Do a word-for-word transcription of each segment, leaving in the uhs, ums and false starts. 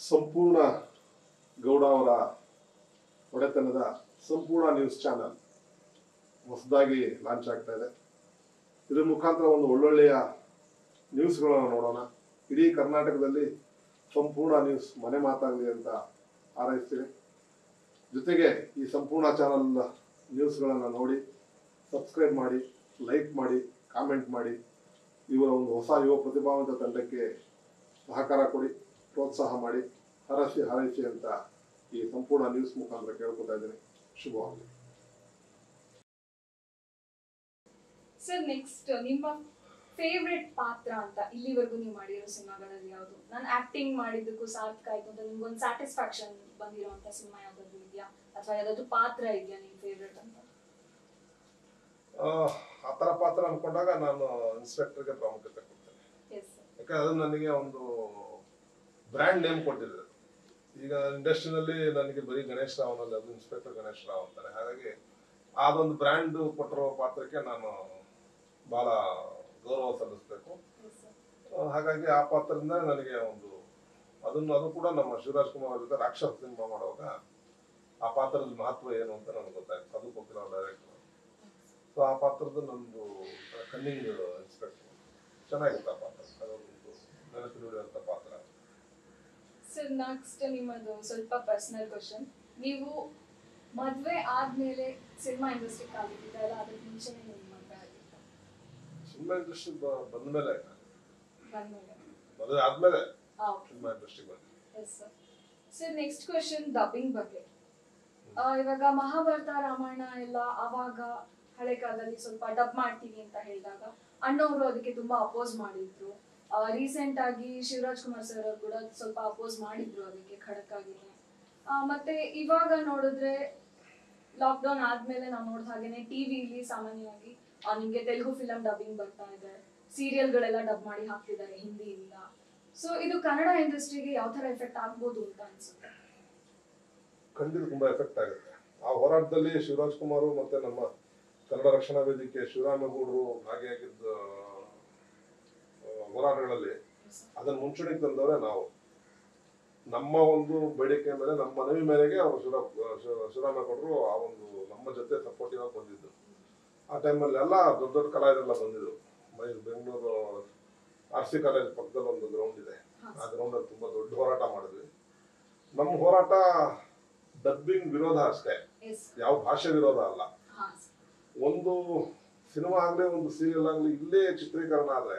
ಸಂಪೂರ್ಣ ಗೌಡ ಅವರ ಒಡೆತನದ ಸಂಪೂರ್ಣ ನ್ಯೂಸ್ ಚಾನಲ್ ಹೊಸದಾಗಿ ಲಾಂಚ್ ಆಗ್ತಾ ಇದೆ. ಇದ್ರ ಮುಖಾಂತರ ಒಂದು ಒಳ್ಳೊಳ್ಳೆಯ ನ್ಯೂಸ್ಗಳನ್ನು ನೋಡೋಣ. ಇಡೀ ಕರ್ನಾಟಕದಲ್ಲಿ ಸಂಪೂರ್ಣ ನ್ಯೂಸ್ ಮನೆ ಮಾತಾಗಲಿ ಅಂತ ಹಾರೈಸ್ತೀನಿ. ಜೊತೆಗೆ ಈ ಸಂಪೂರ್ಣ ಚಾನಲ್ ನ್ಯೂಸ್ಗಳನ್ನು ನೋಡಿ ಸಬ್ಸ್ಕ್ರೈಬ್ ಮಾಡಿ, ಲೈಕ್ ಮಾಡಿ, ಕಾಮೆಂಟ್ ಮಾಡಿ. ಇವರ ಒಂದು ಹೊಸ ಯುವ ಪ್ರತಿಭಾವಂತ ತಂಡಕ್ಕೆ ಸಹಕಾರ ಕೊಡಿ, ಪ್ರೋತ್ಸಾಹ ಮಾಡಿ, ಹರಸಿ ಹಾರೈಸಿ ಅಂತ ಈ ಸಂಪೂರ್ಣ ನ್ಯೂಸ್ ಮುಖಾಂತರ ಕೇಳ್ಕೊತಾ ಇದ್ದೀನಿ. ಶುಭವಾಗಲಿ. ಸರ್, ನೆಕ್ಸ್ಟ್ ನಿಮ್ಮ ಫೇವ್ರೆಟ್ ಪಾತ್ರ ಅಂತ ಇಲ್ಲಿವರೆಗೂ ನೀವು ಮಾಡಿರೋ ಸಿನಿಮಾಗಳಲ್ಲಿ ಯಾವುದು? ನಾನು ಆಕ್ಟಿಂಗ್ ಮಾಡಿದ್ದಕ್ಕೂ ಸಾರ್ಥಕ ಆಯ್ತು ಅಂತ ನಿಮ್ಗೊಂದು ಸ್ಯಾಟಿಸ್ಫ್ಯಾಕ್ಷನ್ ಬಂದಿರೋಂಥ ಸಿನಿಮಾ ಯಾವ್ದಾದ್ರು ಇದೆಯಾ, ಅಥವಾ ಯಾವ್ದಾದ್ರು ಪಾತ್ರ ಇದೆಯಾ ನಿಮ್ ಫೇವ್ರೆಟ್ ಅಂತ? ಆ ತರ ಪಾತ್ರ ಅನ್ಕೊಂಡಾಗ ನಾನು ಇನ್ಸ್ಪೆಕ್ಟರ್ಗೆ ಪ್ರಾಮುಖ್ಯತೆ ಕೊಡ್ತೇನೆ. ಯಾಕಂದ್ರೆ ಅದು ನನಗೆ ಒಂದು ಬ್ರ್ಯಾಂಡ್ ನೇಮ್ ಕೊಟ್ಟಿದೆ. ಈಗ ಇಂಡಸ್ಟ್ರಿನಲ್ಲಿ ನನಗೆ ಬರೀ ಗಣೇಶ್ ರಾವ್ ಅನ್ನೋದು, ಅದು ಇನ್ಸ್ಪೆಕ್ಟರ್ ಗಣೇಶ್ ರಾವ್ ಅಂತಾರೆ. ಹಾಗಾಗಿ ಅದೊಂದು ಬ್ರ್ಯಾಂಡ್ ಕೊಟ್ಟಿರೋ ಪಾತ್ರಕ್ಕೆ ನಾನು ಬಹಳ ಗೌರವ ಸಲ್ಲಿಸಬೇಕು. ಹಾಗಾಗಿ ಆ ಪಾತ್ರದಿಂದ ನನಗೆ ಒಂದು ಅದನ್ನು ಅದು ಕೂಡ ನಮ್ಮ ಶಿವರಾಜ್ ಕುಮಾರ್ ಜೊತೆ ರಾಕ್ಷಸ ಸಿನಿಮಾ ಮಾಡುವಾಗ ಆ ಪಾತ್ರದ ಮಹತ್ವ ಏನು ಅಂತ ನನಗೆ ಗೊತ್ತಾಯ್ತು. ಅದು ಕೊಟ್ಟಿರೋ ಡೈರೆಕ್ಟರ್. ಸೊ ಆ ಪಾತ್ರದ ನಂದು ಕನ್ನಿಂಗ್ ಇನ್ಸ್ಪೆಕ್ಟರ್ ಚೆನ್ನಾಗಿತ್ತು. ಆ ಪಾತ್ರ ಅದೊಂದು ನೆನಪಿನುಳಿಯುವಂತ ಪಾತ್ರ. ಸರ್, ನೆಕ್ಸ್ಟ್ ನಿಮ್ಮದು ಸ್ವಲ್ಪ ಪರ್ಸನಲ್ ಕ್ವಶನ್. ನೀವು ಮದ್ವೆ ಆದ್ಮೇಲೆ ಸಿನಿಮಾ ಇಂಡಸ್ಟ್ರಿ ಕಾಲಿಟ್ಟಿದ್ದಲ್ಲ, ಅದಕ್ಕೆ ಮುಂಚೆನೆ ನಿಮ್ಮ ಮದುವೆ ಆಗಿತ್ತು? ಸಿನಿಮಾ ಇಂಡಸ್ಟ್ರಿ ಬಂದ್ಮೇಲೆ ಬಂದ್ಮೇಲೆ ಮದುವೆ ಆದ್ಮೇಲೆ ಸಿನಿಮಾ ಇಂಡಸ್ಟ್ರಿ ಬಂದ. Yes sir. Sir, next question dubbing ಬಗ್ಗೆ. ಇವಾಗ ಮಹಾಭಾರತ, ರಾಮಾಯಣ ಎಲ್ಲ ಅವಾಗ ಹಳೆ ಕಾಲದಲ್ಲಿ ಸ್ವಲ್ಪ ಡಬ್ ಮಾಡ್ತೀವಿ ಅಂತ ಹೇಳಿದಾಗ ಅಣ್ಣವರು ಅದಕ್ಕೆ ತುಂಬಾ ಅಪೋಸ್ ಮಾಡಿದ್ರು. ರೀಸೆಂಟ್ ಆಗಿ ಶಿವರಾಜ್ ಕುಮಾರ್ ಸರ್ ಅವರು ಕೂಡ ಸ್ವಲ್ಪ ಅಪೋಸ್ ಮಾಡಿದ್ರು ಅದಕ್ಕೆ ಖಡಕ್ ಆಗಿನೇ. ಮತ್ತೆ ಇವಾಗ ನೋಡಿದ್ರೆ ಲಾಕ್ಡೌನ್ ಆದ್ಮೇಲೆ ನಾವು ನೋಡಿದ ಹಾಗೇನೆ ಟಿವಿಲಿ ಸಾಮಾನ್ಯವಾಗಿ ನಿಮ್ಗೆ ತೆಲುಗು ಫಿಲಂ ಡಬ್ಬಿಂಗ್ ಬರ್ತಾ ಇದೆ, ಸೀರಿಯಲ್ಗಳೆಲ್ಲ ಡಬ್ ಮಾಡಿ ಹಾಕ್ತಿದ್ದಾರೆ ಹಿಂದಿಯಿಂದ. ಸೊ ಇದು ಕನ್ನಡ ಇಂಡಸ್ಟ್ರಿಗೆ ಯಾವ ತರ ಎಫೆಕ್ಟ್ ಆಗ್ಬೋದು ಅಂತ ಅನ್ಸುತ್ತೆ? ಖಂಡಿತ ತುಂಬಾ ಎಫೆಕ್ಟ್ ಆಗುತ್ತೆ. ಆ ಹೋರಾಟದಲ್ಲಿ ಶಿವರಾಜ್ ಕುಮಾರ್ ಮತ್ತೆ ನಮ್ಮ ಕನ್ನಡ ರಕ್ಷಣಾ ವೇದಿಕೆ ಶಿವರಾಮೇಗೌಡರು ಭಾಗಿಯಾಗಿದ್ದ ಹೋರಾಟಗಳಲ್ಲಿ ಅದನ್ನ ಮುಂಚೂಣಿಗೆ ತಂದವರೇ ನಾವು. ನಮ್ಮ ಒಂದು ಬೇಡಿಕೆ ಮೇಲೆ, ನಮ್ಮ ಮನವಿ ಮೇರೆಗೆ ಅವರು ಶಿವರಾ ಶಿವರಾಮೇಗೌಡರು ಆ ಒಂದು ನಮ್ಮ ಜೊತೆ ಸಪೋರ್ಟಿವ್ ಆಗಿ ಬಂದಿದ್ದು. ಆ ಟೈಮಲ್ಲಿ ಎಲ್ಲ ದೊಡ್ಡ ದೊಡ್ಡ ಕಲಾವಿದರೆಲ್ಲ ಬಂದಿದ್ರು. ಮೈ ಬೆಂಗಳೂರು ಆರ್ ಸಿ ಕಾಲೇಜ್ ಪಕ್ಕದಲ್ಲಿ ಒಂದು ಗ್ರೌಂಡ್ ಇದೆ. ಆ ಗ್ರೌಂಡ್ ಅಲ್ಲಿ ತುಂಬಾ ದೊಡ್ಡ ಹೋರಾಟ ಮಾಡಿದ್ವಿ. ನಮ್ಮ ಹೋರಾಟ ಡಬ್ಬಿಂಗ್ ವಿರೋಧ ಅಷ್ಟೇ, ಯಾವ ಭಾಷೆ ವಿರೋಧ ಅಲ್ಲ. ಒಂದು ಸಿನಿಮಾ ಆಗ್ಲಿ, ಒಂದು ಸೀರಿಯಲ್ ಆಗ್ಲಿ ಇಲ್ಲೇ ಚಿತ್ರೀಕರಣ ಆದ್ರೆ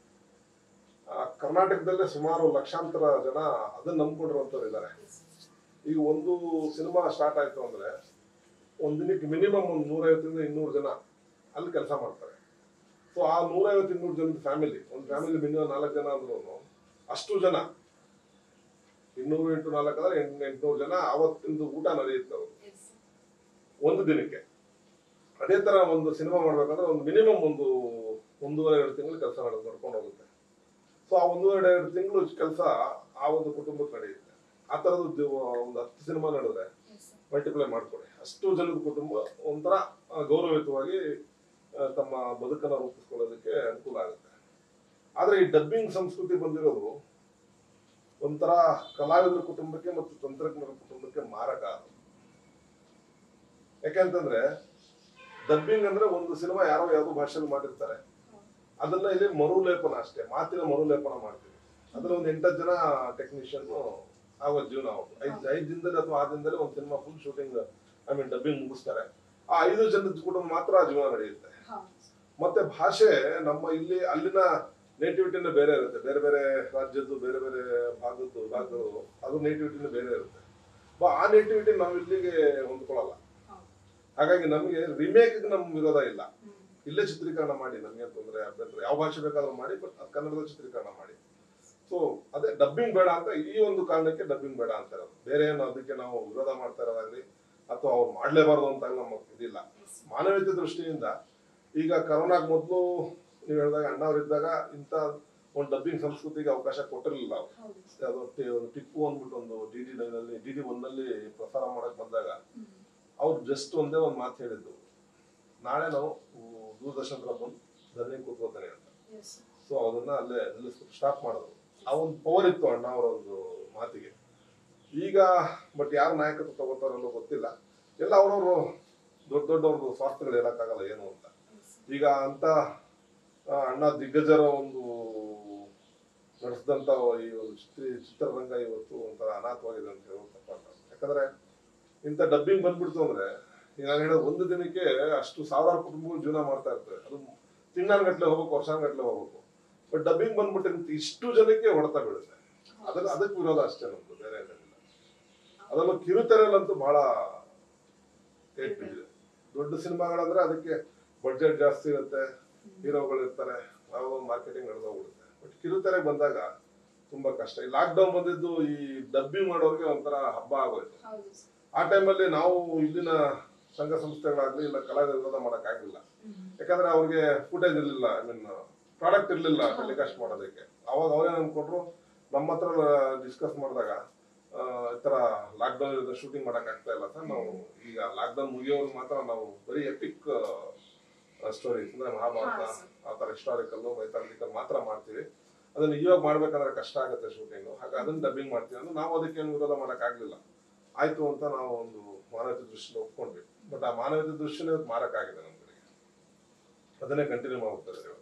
ಕರ್ನಾಟಕದಲ್ಲೇ ಸುಮಾರು ಲಕ್ಷಾಂತರ ಜನ ಅದನ್ನ ನಂಬ್ಕೊಂಡಿರುವಂತವ್ರು ಇದ್ದಾರೆ. ಈಗ ಒಂದು ಸಿನಿಮಾ ಸ್ಟಾರ್ಟ್ ಆಯ್ತು ಅಂದ್ರೆ ಒಂದ್ ದಿನಕ್ಕೆ ಮಿನಿಮಮ್ ಒಂದು ನೂರೈವತ್ತರಿಂದ ಇನ್ನೂರು ಜನ ಅಲ್ಲಿ ಕೆಲಸ ಮಾಡ್ತಾರೆ. ಸೊ ಆ ನೂರೈವತ್ತು ಇನ್ನೂರು ಜನದ ಫ್ಯಾಮಿಲಿ, ಒಂದು ಫ್ಯಾಮಿಲಿ ಮಿನಿಮಮ್ ನಾಲ್ಕು ಜನ ಅಂದ್ರೂ ಅಷ್ಟು ಜನ, ಇನ್ನೂರು ಎಂಟು ನಾಲ್ಕು ಅಂದ್ರೆ ಎಂಟು ಎಂಟುನೂರು ಜನ ಅವತ್ತಿಂದು ಊಟ ನಡೆಯುತ್ತೆ ಅವರು ಒಂದು ದಿನಕ್ಕೆ. ಅದೇ ತರ ಒಂದು ಸಿನಿಮಾ ಮಾಡ್ಬೇಕಂದ್ರೆ ಒಂದು ಮಿನಿಮಮ್ ಒಂದು ಒಂದೂವರೆ ಎರಡು ತಿಂಗಳು ಕೆಲಸ ನಡ್ಕೊಂಡು ಹೋಗುತ್ತೆ. ಸೊ ಆ ಒಂದೂವರೆ ಎರಡು ತಿಂಗಳು ಕೆಲಸ ಆ ಒಂದು ಕುಟುಂಬಕ್ಕೆ ನಡೆಯುತ್ತೆ. ಆ ತರದ್ದು ಒಂದು ಹತ್ತು ಸಿನಿಮಾ ನಡೆದ್ರೆ ಮಲ್ಟಿಪ್ಲೈ ಮಾಡ್ಕೊಳ್ಳಿ, ಅಷ್ಟು ಜನದ ಕುಟುಂಬ ಒಂಥರ ಗೌರವಯುತವಾಗಿ ತಮ್ಮ ಬದುಕನ್ನ ರೂಪಿಸ್ಕೊಳ್ಳೋದಕ್ಕೆ ಅನುಕೂಲ ಆಗುತ್ತೆ. ಆದ್ರೆ ಈ ಡಬ್ಬಿಂಗ್ ಸಂಸ್ಕೃತಿ ಬಂದಿರೋದು ಒಂಥರ ಕಲಾವಿದರ ಕುಟುಂಬಕ್ಕೆ ಮತ್ತು ತಂತ್ರಜ್ಞರ ಕುಟುಂಬಕ್ಕೆ ಮಾರಕ. ಯಾಕೆಂತಂದ್ರೆ ಡಬ್ಬಿಂಗ್ ಅಂದ್ರೆ ಒಂದು ಸಿನಿಮಾ ಯಾರೋ ಯಾವ್ದೋ ಭಾಷೆಯಲ್ಲಿ ಮಾಡಿರ್ತಾರೆ, ಅದನ್ನ ಇಲ್ಲಿ ಮರುಲೇಪನ ಅಷ್ಟೇ, ಮಾತಿನ ಮರುಲೇಪನ ಮಾಡ್ತೀವಿ. ಅದ್ರಲ್ಲಿ ಒಂದು ಎಂಟತ್ತು ಜನ ಟೆಕ್ನಿಷಿಯನ್ ಆಗೋ ಜೀವನ ಅವ್ರು ಐದ್ ಐದ್ ದಿನದಲ್ಲಿ ಅಥವಾ ಆರು ದಿನದಲ್ಲಿ ಒಂದು cinema full shooting I mean dubbing ಮುಗಿಸ್ತಾರೆ. ಆ ಐದು ಜನದ ಕುಟುಂಬ ಮಾತ್ರ ಜೀವನ ನಡೆಯುತ್ತೆ. ಮತ್ತೆ ಭಾಷೆ ನಮ್ಮ ಇಲ್ಲಿ ಅಲ್ಲಿನ ನೇಟಿವಿಟಿನ ಬೇರೆ ಇರುತ್ತೆ, ಬೇರೆ ಬೇರೆ ರಾಜ್ಯದ್ದು ಬೇರೆ ಬೇರೆ ಭಾಗದ್ದು ಭಾಗಗಳು ಅದು ನೇಟಿವಿಟಿನ ಬೇರೆ ಇರುತ್ತೆ. ಆ ನೇಟಿವಿಟಿ ನಾವು ಇಲ್ಲಿಗೆ ಹೊಂದ್ಕೊಳ್ಳಲ್ಲ. ಹಾಗಾಗಿ ನಮ್ಗೆ ರಿಮೇಕ್ ನಮ್ ವಿರೋಧ ಇಲ್ಲ, ಇಲ್ಲೇ ಚಿತ್ರೀಕರಣ ಮಾಡಿ, ನಮ್ಗೆ ತೊಂದರೆ ಅಭ್ಯಂತರ ಯಾವ ಭಾಷೆ ಬೇಕಾದ್ರೂ ಮಾಡಿ, ಬಟ್ ಕನ್ನಡದ ಚಿತ್ರೀಕರಣ ಮಾಡಿ. ಸೊ ಅದೇ ಡಬ್ಬಿಂಗ್ ಬೇಡ ಅಂತ, ಈ ಒಂದು ಕಾರಣಕ್ಕೆ ಡಬ್ಬಿಂಗ್ ಬೇಡ ಅಂತ ಇರೋದು. ಬೇರೆ ಏನು ಅದಕ್ಕೆ ನಾವು ವಿರೋಧ ಮಾಡ್ತಾ ಇರೋದಾಗ್ಲಿ ಅಥವಾ ಅವ್ರು ಮಾಡ್ಲೇಬಾರ್ದು ಅಂತ ನಮ್ಮ ಇದಿಲ್ಲ. ಮಾನವೀಯತೆ ದೃಷ್ಟಿಯಿಂದ ಈಗ ಕರೋನಾಗ್ ಮೊದಲು ನೀವು ಹೇಳಿದಾಗ ಅಣ್ಣವ್ರಿದ್ದಾಗ ಇಂಥ ಒಂದು ಡಬ್ಬಿಂಗ್ ಸಂಸ್ಕೃತಿಗೆ ಅವಕಾಶ ಕೊಟ್ಟಿರಲಿಲ್ಲ ಅವರು. ಅದು ಟಿಪ್ಪು ಅಂದ್ಬಿಟ್ಟು ಒಂದು ಡಿ ಡಿ ನೈನ್ ಅಲ್ಲಿ ಡಿ ಡಿ ಒನ್ ನಲ್ಲಿ ಪ್ರಸಾರ ಮಾಡಕ್ ಬಂದಾಗ ಅವ್ರು ಜಸ್ಟ್ ಒಂದೇ ಒಂದು ಮಾತು ಹೇಳಿದ್ದು, ನಾಳೆ ನಾವು ದೂರದರ್ಶನ ಬಂದು ಧರಣಿ ಕೂತ್ಕೋತಾನೆ ಅಂತ. ಸೊ ಅದನ್ನ ಅಲ್ಲೇ ನಿಲ್ಲಿಸ್ಬಿಟ್ಟು ಸ್ಟಾಪ್ ಮಾಡೋದು. ಆ ಒಂದು ಪವರ್ ಇತ್ತು ಅಣ್ಣ ಅವರ ಒಂದು ಮಾತಿಗೆ. ಈಗ ಬಟ್ ಯಾರು ನಾಯಕತ್ವ ತಗೋತಾರಲ್ಲೋ ಗೊತ್ತಿಲ್ಲ. ಎಲ್ಲ ಅವ್ರವ್ರು ದೊಡ್ಡ ದೊಡ್ಡವ್ರದ್ದು ಸ್ವಾರ್ಥಗಳು ಹೇಳಕ್ಕಾಗಲ್ಲ ಏನು ಅಂತ. ಈಗ ಅಂತ ಅಣ್ಣ ದಿಗ್ಗಜರ ಒಂದು ನಡೆಸಿದಂತ ಈ ಒಂದು ಚಿತ್ರ ಚಿತ್ರರಂಗ ಇವತ್ತು ಒಂಥರ ಅನಾಥವಾಗಿದೆ ಅಂತ ಹೇಳೋದು ತಪ್ಪಲ್ಲ. ಯಾಕಂದ್ರೆ ಇಂಥ ಡಬ್ಬಿಂಗ್ ಬಂದ್ಬಿಡ್ತು ಅಂದ್ರೆ ಈಗ ನಾನು ಹೇಳೋದು ಒಂದು ದಿನಕ್ಕೆ ಅಷ್ಟು ಸಾವಿರಾರು ಕುಟುಂಬಗಳು ಜೀವನ ಮಾಡ್ತಾ ಇರ್ತವೆ. ಅದು ತಿಂಗಳಾನ್ಗಟ್ಲೆ ಹೋಗ್ಬೇಕು, ವರ್ಷಾನ್ಗಟ್ಲೆ ಹೋಗ್ಬೇಕು. ಬಟ್ ಡಬ್ಬಿಂಗ್ ಬಂದ್ಬಿಟ್ಟು ಇಷ್ಟು ಜನಕ್ಕೆ ಹೊಡೆತ ಬೀಳುತ್ತೆ. ಅದಕ್ಕೆ ಅದಕ್ಕೆ ವಿರೋಧ ಅಷ್ಟೇ ನಮ್ದು, ಬೇರೆ ಏನಿಲ್ಲ. ಅದನ್ನು ಕಿರುತೆರೆಯಲ್ಲಂತೂ ಬಹಳ ಏಟ್ ಬಿದ್ದಿದೆ. ದೊಡ್ಡ ಸಿನಿಮಾಗಳಂದ್ರೆ ಅದಕ್ಕೆ ಬಡ್ಜೆಟ್ ಜಾಸ್ತಿ ಇರುತ್ತೆ, ಹೀರೋಗಳು ಇರ್ತಾರೆ, ಯಾವುದೋ ಮಾರ್ಕೆಟಿಂಗ್ ನಡೆದೋಗ್ಬಿಡುತ್ತೆ. ಬಟ್ ಕಿರುತೆರೆ ಬಂದಾಗ ತುಂಬಾ ಕಷ್ಟ. ಈ ಲಾಕ್ ಡೌನ್ ಬಂದಿದ್ದು ಈ ಡಬ್ಬಿಂಗ್ ಮಾಡೋರಿಗೆ ಒಂಥರ ಹಬ್ಬ ಆಗೋಯ್ತು. ಆ ಟೈಮಲ್ಲಿ ನಾವು ಇಲ್ಲಿನ ಸಂಘ ಸಂಸ್ಥೆಗಳಾಗ್ಲಿ ಇಲ್ಲ ಕಲಾವಿದರ ವಿರೋಧ ಮಾಡಕ್ ಆಗಿಲ್ಲ. ಯಾಕಂದ್ರೆ ಅವ್ರಿಗೆ ಫುಟೇಜ್ ಇರ್ಲಿಲ್ಲ, ಐ ಮೀನ್ ಪ್ರಾಡಕ್ಟ್ ಇರ್ಲಿಲ್ಲ ಟೆಲಿಕಾಸ್ಟ್ ಮಾಡೋದಕ್ಕೆ. ಅವಾಗ ಅವ್ರೇನ್ ಅನ್ಕೊಂಡ್ರು, ನಮ್ಮ ಹತ್ರ ಡಿಸ್ಕಸ್ ಮಾಡಿದಾಗ ಈ ತರ ಲಾಕ್ ಡೌನ್ ಶೂಟಿಂಗ್ ಮಾಡಕ್ ಆಗ್ತಾ ಇಲ್ಲ ಸರ್, ನಾವು ಈಗ ಲಾಕ್ ಡೌನ್ ಮುಗಿಯೋರು ಮಾತ್ರ ನಾವು ಬರೀ ಎಪಿಕ್ ಸ್ಟೋರೀಸ್ ಅಂದ್ರೆ ಮಹಾಭಾರತ ಆ ತರ ಹಿಸ್ಟಾರಿಕಲ್ ಮೈಥಾಲಜಿಕಲ್ ಮಾತ್ರ ಮಾಡ್ತೀವಿ. ಅದನ್ನ ಇವಾಗ ಮಾಡ್ಬೇಕಂದ್ರೆ ಕಷ್ಟ ಆಗುತ್ತೆ ಶೂಟಿಂಗ್, ಹಾಗೆ ಅದನ್ನ ಡಬ್ಬಿಂಗ್ ಮಾಡ್ತೀವಿ ಅಂದ್ರೆ ನಾವು ಅದಕ್ಕೆ ಏನು ವಿರೋಧ ಮಾಡಕ್ ಆಗ್ಲಿಲ್ಲ. ಆಯ್ತು ಅಂತ ನಾವು ಒಂದು ಮಾನವೀಯತೆ ದೃಷ್ಟಿನ ಒಪ್ಕೊಂಡ್ವಿ. ಬಟ್ ಆ ಮಾನವೀಯತೆ ದೃಷ್ಟಿನೇ ಇವತ್ತು ಮಾರಕ್ ಆಗಿದೆ ನಮ್ಮ ಕಡೆಗೆ. ಅದನ್ನೇ ಕಂಟಿನ್ಯೂ ಮಾಡ್ತಾರೆ ಇವಾಗ.